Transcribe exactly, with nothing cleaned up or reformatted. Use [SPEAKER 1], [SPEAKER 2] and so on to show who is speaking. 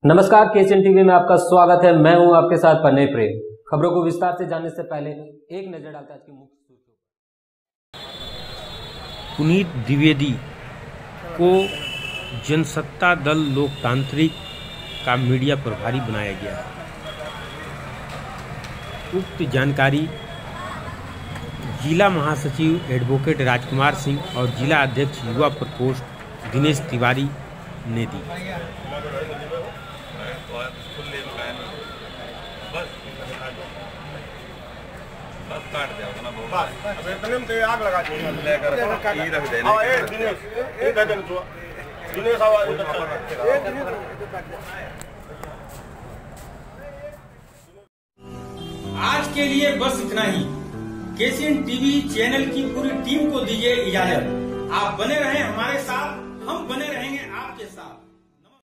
[SPEAKER 1] नमस्कार, KCN TV में आपका स्वागत है। मैं हूं आपके साथ पन्ने प्रेम। खबरों को विस्तार से जानने से पहले एक नजर डालते हैं आज की मुख्य सुर्खियों।
[SPEAKER 2] पुनीत द्विवेदी को जनसत्ता दल लोकतांत्रिक का मीडिया प्रभारी बनाया गया है। उक्त जानकारी जिला महासचिव एडवोकेट राजकुमार सिंह और जिला अध्यक्ष युवा प्रकोष्ठ दिनेश तिवारी ने दी।
[SPEAKER 3] आग लगा
[SPEAKER 4] आज के लिए बस इतना ही। केसीएन टीवी चैनल की पूरी टीम को दीजिए इजाजत। आप बने रहें हमारे साथ, हम बने रहेंगे